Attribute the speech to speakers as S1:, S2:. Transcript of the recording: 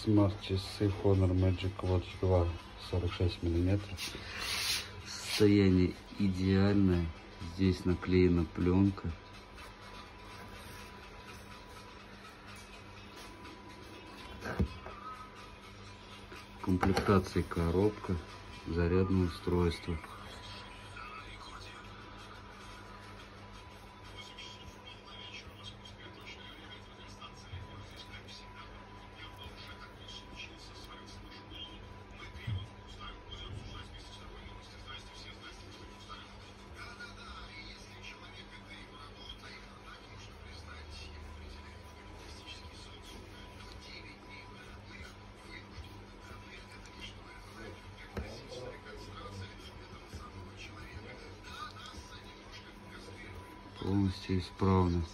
S1: Смарт-часы Honor Magic Watch 2, 46 миллиметров. Состояние идеальное. Здесь наклеена пленка. В комплектации коробка, зарядное устройство. Полностью исправно.